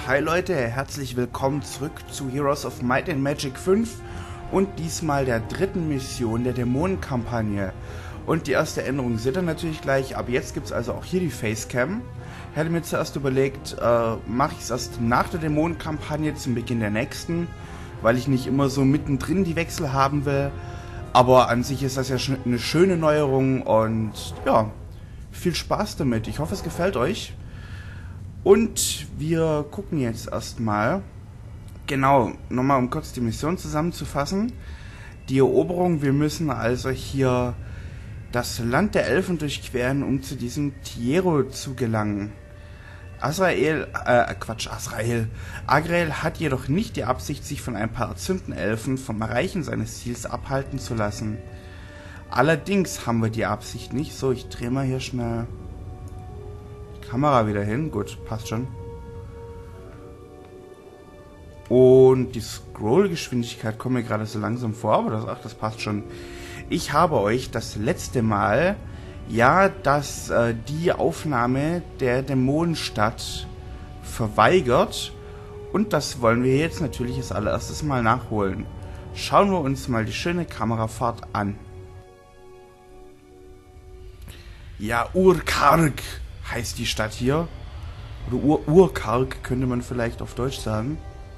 Hi Leute, herzlich willkommen zurück zu Heroes of Might and Magic 5 und diesmal der dritten Mission der Dämonenkampagne. Und die erste Änderung seht ihr natürlich gleich, ab jetzt gibt es also auch hier die Facecam. Ich hatte mir zuerst überlegt, mache ich es erst nach der Dämonenkampagne zum Beginn der nächsten, weil ich nicht immer so mittendrin die Wechsel haben will. Aber an sich ist das ja schon eine schöne Neuerung und ja, viel Spaß damit. Ich hoffe, es gefällt euch. Und wir gucken jetzt erstmal, genau, nochmal um kurz die Mission zusammenzufassen. Die Eroberung, wir müssen also hier das Land der Elfen durchqueren, um zu diesem Tiero zu gelangen. Azrael hat jedoch nicht die Absicht, sich von ein paar erzürnten Elfen vom Erreichen seines Ziels abhalten zu lassen. Allerdings haben wir die Absicht nicht. So, ich drehe mal hier schnell die Kamera wieder hin. Gut, passt schon. Und die Scrollgeschwindigkeit kommt mir gerade so langsam vor, aber das passt schon. Ich habe euch das letzte Mal ja die Aufnahme der Dämonenstadt verweigert und das wollen wir jetzt natürlich als allererstes mal nachholen. Schauen wir uns mal die schöne Kamerafahrt an. Ja, Urkarg heißt die Stadt hier. Oder Urkarg könnte man vielleicht auf Deutsch sagen.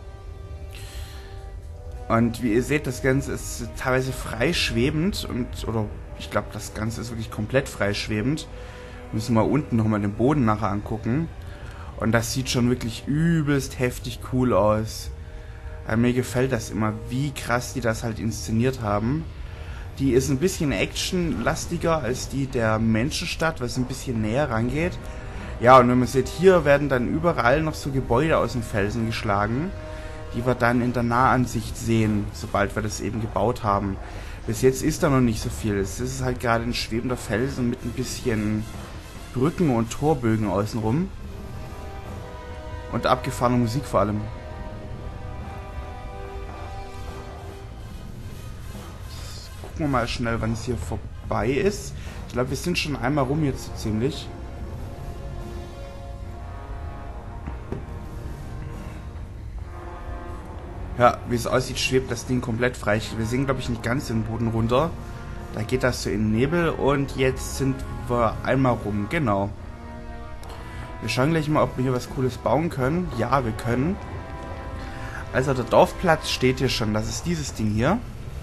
Und wie ihr seht, das Ganze ist teilweise freischwebend oder ich glaube, das Ganze ist wirklich komplett freischwebend. Müssen wir unten nochmal den Boden nachher angucken. Und das sieht schon wirklich übelst heftig cool aus. Mir gefällt das immer, wie krass die das halt inszeniert haben. Die ist ein bisschen actionlastiger als die der Menschenstadt, was ein bisschen näher rangeht. Ja, und wenn man sieht, hier werden dann überall noch so Gebäude aus dem Felsen geschlagen, die wir dann in der Nahansicht sehen, sobald wir das eben gebaut haben. Bis jetzt ist da noch nicht so viel. Es ist halt gerade ein schwebender Felsen mit ein bisschen Brücken und Torbögen außenrum. Und abgefahrene Musik vor allem. Gucken wir mal schnell, wann es hier vorbei ist. Ich glaube, wir sind schon einmal rum jetzt so ziemlich. Ja, wie es aussieht, schwebt das Ding komplett frei. Wir sehen, glaube ich, nicht ganz den Boden runter. Da geht das so in den Nebel und jetzt sind wir einmal rum. Genau. Wir schauen gleich mal, ob wir hier was Cooles bauen können. Ja, wir können. Also der Dorfplatz steht hier schon. Das ist dieses Ding hier.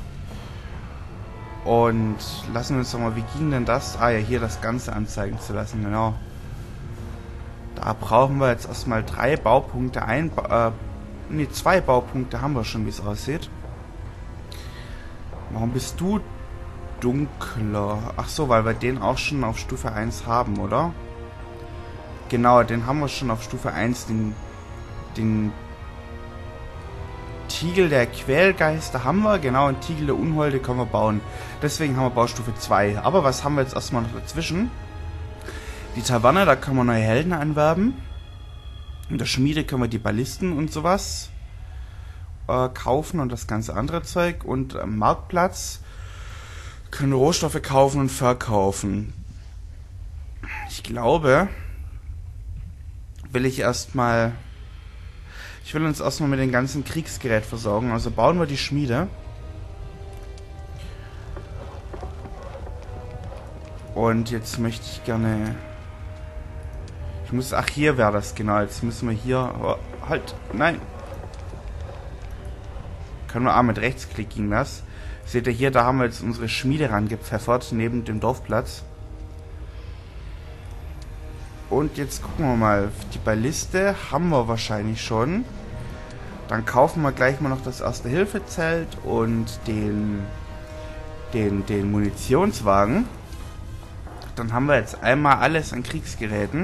Und lassen wir uns doch mal, wie ging denn das? Ah ja, hier das Ganze anzeigen zu lassen, genau. Da brauchen wir jetzt erstmal 3 Baupunkte Ne, 2 Baupunkte haben wir schon, wie es aussieht. Warum bist du dunkler? Ach so, weil wir den auch schon auf Stufe 1 haben, oder? Genau, den haben wir schon auf Stufe 1. Den Tiegel der Quälgeister haben wir, genau, und Tiegel der Unholde können wir bauen. Deswegen haben wir Baustufe 2. Aber was haben wir jetzt erstmal noch dazwischen? Die Taverne, da können wir neue Helden anwerben. In der Schmiede können wir die Ballisten und sowas kaufen und das ganze andere Zeug. Und am Marktplatz können wir Rohstoffe kaufen und verkaufen. Ich glaube, ich will uns erstmal mit dem ganzen Kriegsgerät versorgen. Also bauen wir die Schmiede. Und jetzt möchte ich gerne... Ach, hier wäre das, genau. Jetzt müssen wir hier... Oh, halt, nein. Können wir mit Rechtsklick ging das. Seht ihr hier, da haben wir jetzt unsere Schmiede rangepfeffert, neben dem Dorfplatz. Und jetzt gucken wir mal. Die Balliste haben wir wahrscheinlich schon. Dann kaufen wir gleich mal noch das Erste-Hilfe-Zelt und den Munitionswagen. Dann haben wir jetzt einmal alles an Kriegsgeräten.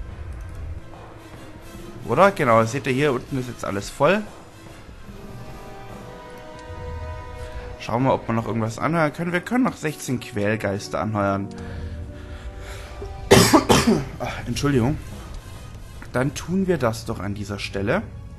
Oder? Genau, seht ihr hier, unten ist jetzt alles voll. Schauen wir, ob wir noch irgendwas anheuern können. Wir können noch 16 Quälgeister anheuern. Ach, Entschuldigung. Dann tun wir das doch an dieser Stelle.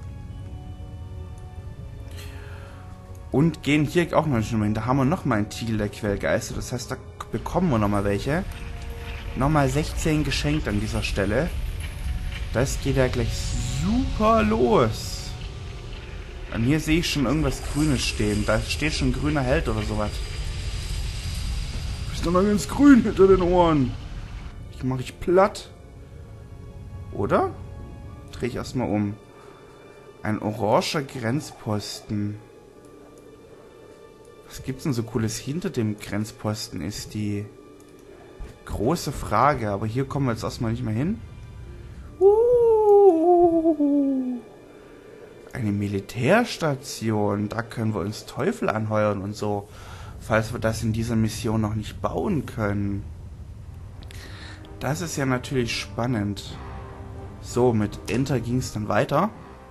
Und gehen hier auch noch nicht mehr hin. Da haben wir nochmal einen Tiegel der Quälgeister. Das heißt, da bekommen wir nochmal welche. Nochmal 16 geschenkt an dieser Stelle. Das geht ja gleich super los. Und hier sehe ich schon irgendwas Grünes stehen. Da steht schon grüner Held oder sowas. Bist doch noch ganz grün hinter den Ohren. Ich mache ich platt. Oder? Drehe ich erstmal um. Ein oranger Grenzposten. Was gibt's denn so Cooles hinter dem Grenzposten, ist die große Frage. Aber hier kommen wir jetzt erstmal nicht mehr hin. Eine Militärstation. Da können wir uns Teufel anheuern und so. Falls wir das in dieser Mission noch nicht bauen können. Das ist ja natürlich spannend. So, mit Enter ging es dann weiter.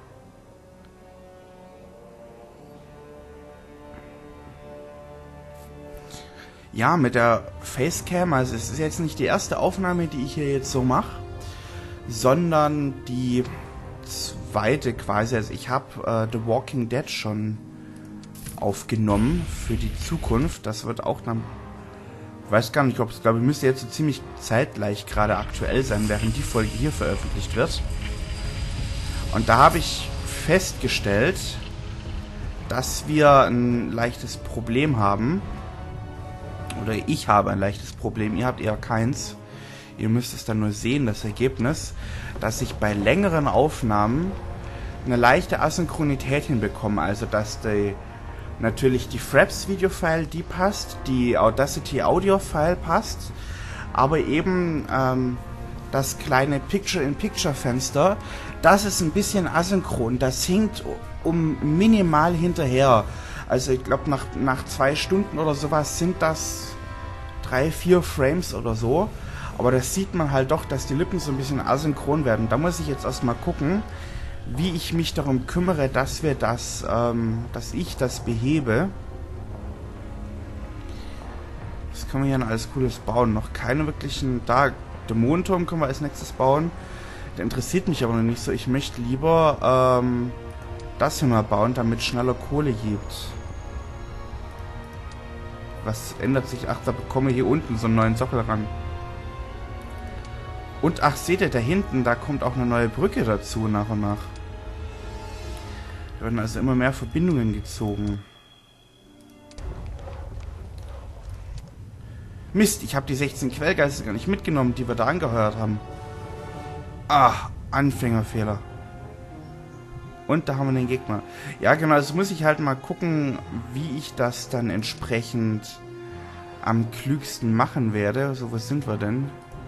Ja, mit der Facecam, also es ist jetzt nicht die erste Aufnahme, die ich hier jetzt so mache, sondern die zweite quasi. Also ich habe The Walking Dead schon aufgenommen für die Zukunft. Das wird auch dann, ich weiß gar nicht, ob es, glaube ich, müsste jetzt so ziemlich zeitgleich gerade aktuell sein, während die Folge hier veröffentlicht wird. Und da habe ich festgestellt, dass wir ein leichtes Problem haben. Oder ich habe ein leichtes Problem, ihr habt eher keins. Ihr müsst es dann nur sehen, das Ergebnis, dass ich bei längeren Aufnahmen eine leichte Asynchronität hinbekomme. Also, dass natürlich die Fraps Video-File, die passt, die Audacity Audio-File passt, aber eben das kleine Picture-in-Picture-Fenster, das ist ein bisschen asynchron. Das hinkt minimal hinterher. Also ich glaube, nach 2 Stunden oder sowas sind das 3-4 Frames oder so. Aber das sieht man halt doch, dass die Lippen so ein bisschen asynchron werden. Da muss ich jetzt erstmal gucken, wie ich mich darum kümmere, dass ich das behebe. Was können wir hier noch alles Cooles bauen? Noch keine wirklichen... Da, Dämonenturm können wir als nächstes bauen. Der interessiert mich aber noch nicht so. Ich möchte lieber das hier mal bauen, damit es schneller Kohle gibt. Was ändert sich? Ach, da bekomme ich hier unten so einen neuen Sockel ran. Und ach, seht ihr, da hinten, da kommt auch eine neue Brücke dazu nach und nach. Da werden also immer mehr Verbindungen gezogen. Mist, ich habe die 16 Quellgeister gar nicht mitgenommen, die wir da angeheuert haben. Ah, Anfängerfehler. Und da haben wir den Gegner. Ja, genau, also muss ich halt mal gucken, wie ich das dann entsprechend am klügsten machen werde. So, wo sind wir denn?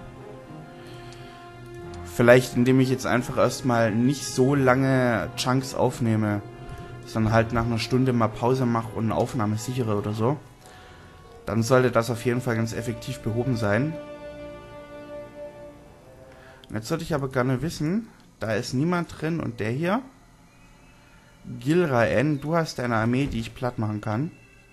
Vielleicht, indem ich jetzt einfach erstmal nicht so lange Chunks aufnehme, sondern halt nach einer Stunde mal Pause mache und eine Aufnahme sichere oder so. Dann sollte das auf jeden Fall ganz effektiv behoben sein. Und jetzt sollte ich aber gerne wissen, da ist niemand drin und der hier... Gilraen, du hast eine Armee, die ich platt machen kann.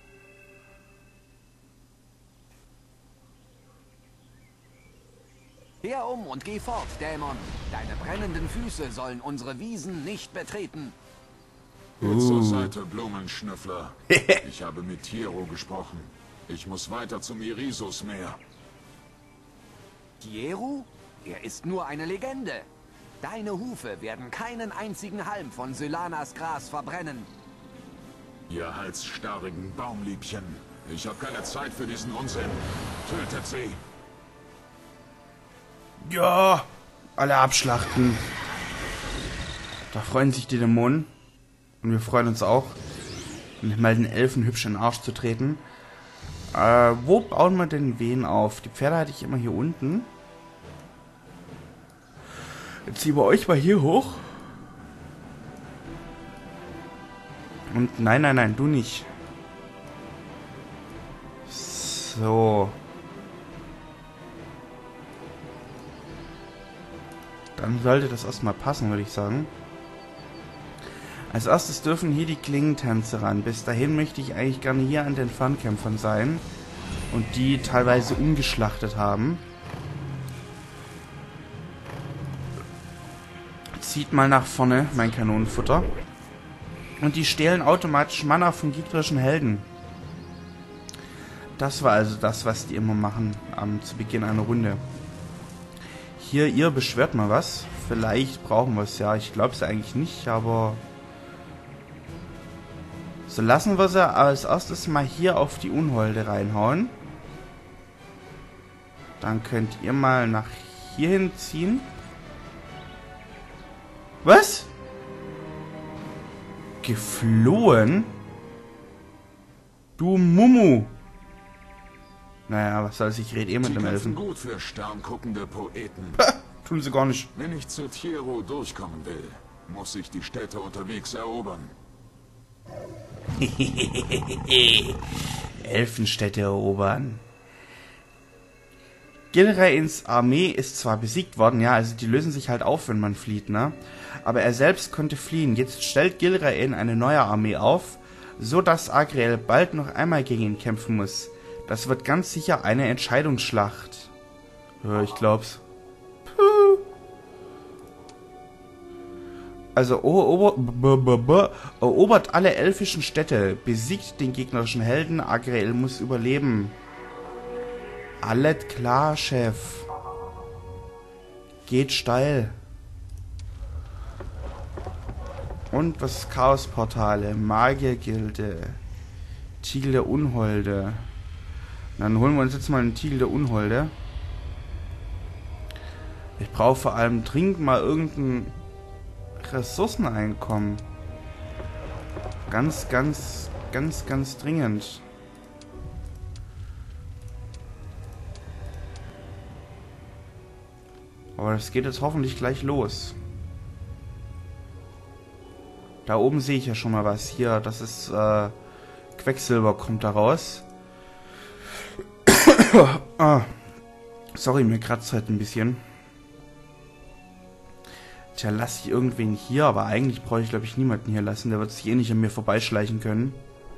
Kehr um und geh fort, Dämon. Deine brennenden Füße sollen unsere Wiesen nicht betreten. Jetzt zur Seite, Blumenschnüffler. Ich habe mit Tiro gesprochen. Ich muss weiter zum Irisus-Meer. Tieru? Er ist nur eine Legende. Deine Hufe werden keinen einzigen Halm von Sylanas Gras verbrennen. Ihr halsstarrigen Baumliebchen. Ich habe keine Zeit für diesen Unsinn. Tötet sie. Ja, alle abschlachten. Da freuen sich die Dämonen. Und wir freuen uns auch, mal den Elfen hübsch in den Arsch zu treten. Wo bauen wir denn wen auf? Die Pferde hatte ich immer hier unten. Jetzt ziehen wir euch mal hier hoch. Und nein, du nicht. So. Dann sollte das erstmal passen, würde ich sagen. Als erstes dürfen hier die Klingentänze ran. Bis dahin möchte ich eigentlich gerne hier an den Fernkämpfern sein. Und die teilweise umgeschlachtet haben. Zieht mal nach vorne, mein Kanonenfutter. Und die stehlen automatisch Mana von gegnerischen Helden. Das war also das, was die immer machen zu Beginn einer Runde. Hier, ihr beschwört mal was. Vielleicht brauchen wir es ja. Ich glaube es eigentlich nicht, aber... So, lassen wir sie als erstes mal hier auf die Unholde reinhauen. Dann könnt ihr mal nach hier hinziehen. Was? Geflohen? Du Mumu. Naja, was soll's, ich rede eh mit dem Elfen. Gut für sternguckende Poeten. Tun sie gar nicht. Wenn ich zu Tiro durchkommen will, muss ich die Städte unterwegs erobern. Elfenstädte erobern. Gilrains Armee ist zwar besiegt worden, ja, also die lösen sich halt auf, wenn man flieht, ne? Aber er selbst konnte fliehen. Jetzt stellt Gilrain eine neue Armee auf, so dass Agriel bald noch einmal gegen ihn kämpfen muss. Das wird ganz sicher eine Entscheidungsschlacht. Ja, ich glaub's. Puh. Also erobert alle elfischen Städte, besiegt den gegnerischen Helden, Agriel muss überleben. Alles klar, Chef. Geht steil. Und was? Chaosportale, Magiergilde, Tiegel der Unholde. Dann holen wir uns jetzt mal einen Tiegel der Unholde. Ich brauche vor allem dringend mal irgendein Ressourceneinkommen. Ganz dringend. Aber das geht jetzt hoffentlich gleich los. Da oben sehe ich ja schon mal was. Hier, das ist Quecksilber kommt da raus. Sorry, mir kratzt halt ein bisschen. Tja, lasse ich irgendwen hier, aber eigentlich brauche ich, glaube ich, niemanden hier lassen. Der wird sich eh nicht an mir vorbeischleichen können.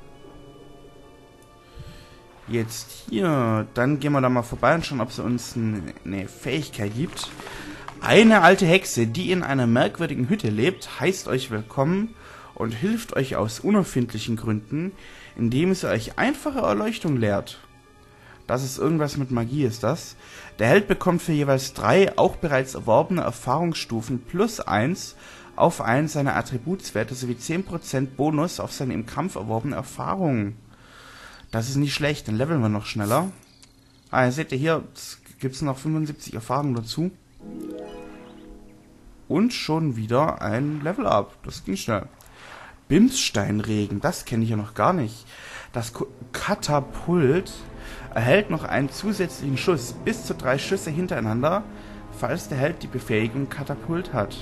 Jetzt hier, dann gehen wir da mal vorbei und schauen, ob es uns eine Fähigkeit gibt. Eine alte Hexe, die in einer merkwürdigen Hütte lebt, heißt euch willkommen und hilft euch aus unerfindlichen Gründen, indem sie euch einfache Erleuchtung lehrt. Das ist irgendwas mit Magie, ist das. Der Held bekommt für jeweils 3 auch bereits erworbene Erfahrungsstufen plus 1 auf einen seiner Attributswerte sowie 10% Bonus auf seine im Kampf erworbene Erfahrungen. Das ist nicht schlecht, dann leveln wir noch schneller. Ah, seht ihr hier, gibt es noch 75 Erfahrungen dazu. Und schon wieder ein Level-Up. Das ging schnell. Bimssteinregen, das kenne ich ja noch gar nicht. Das Katapult erhält noch einen zusätzlichen Schuss. Bis zu 3 Schüsse hintereinander, falls der Held die Befähigung Katapult hat.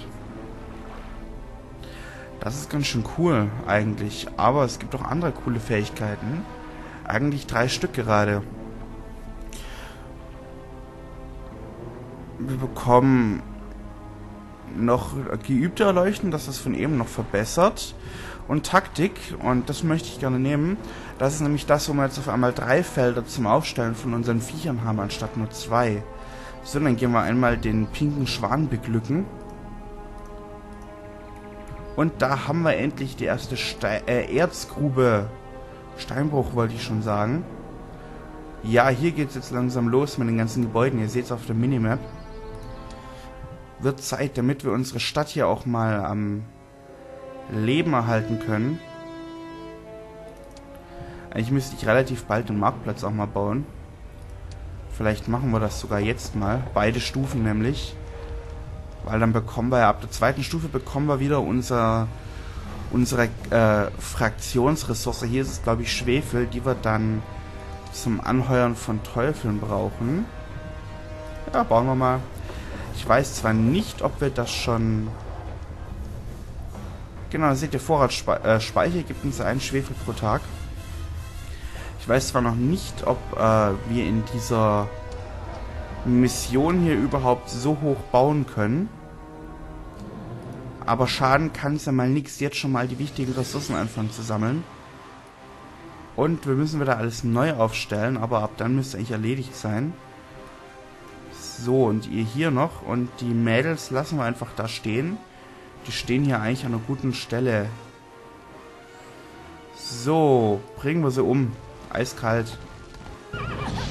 Das ist ganz schön cool, eigentlich. Aber es gibt auch andere coole Fähigkeiten. Eigentlich 3 Stück gerade. Wir bekommen noch geübte Erleuchten, das ist von eben noch verbessert. Und Taktik, und das möchte ich gerne nehmen. Das ist nämlich das, wo wir jetzt auf einmal 3 Felder zum Aufstellen von unseren Viechern haben, anstatt nur 2. So, dann gehen wir einmal den pinken Schwan beglücken. Und da haben wir endlich die erste Erzgrube. Steinbruch wollte ich schon sagen. Ja, hier geht es jetzt langsam los mit den ganzen Gebäuden. Ihr seht es auf der Minimap. Wird Zeit, damit wir unsere Stadt hier auch mal am Leben erhalten können. Eigentlich müsste ich relativ bald den Marktplatz auch mal bauen. Vielleicht machen wir das sogar jetzt mal. Beide Stufen nämlich. Weil dann bekommen wir ja ab der 2. Stufe bekommen wir wieder unsere Fraktionsressource. Hier ist es, glaube ich, Schwefel, die wir dann zum Anheuern von Teufeln brauchen. Ja, bauen wir mal. Ich weiß zwar nicht, ob wir das schon... Genau, da seht ihr, Vorratsspeicher gibt uns 1 Schwefel pro Tag. Ich weiß zwar noch nicht, ob wir in dieser Mission hier überhaupt so hoch bauen können. Aber schaden kann es ja mal nichts, jetzt schon mal die wichtigen Ressourcen anfangen zu sammeln. Und wir müssen wieder alles neu aufstellen, aber ab dann müsste eigentlich erledigt sein. So, und ihr hier noch. Und die Mädels lassen wir einfach da stehen. Die stehen hier eigentlich an einer guten Stelle. So, bringen wir sie um. Eiskalt.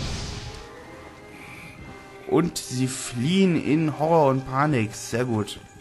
Und sie fliehen in Horror und Panik. Sehr gut.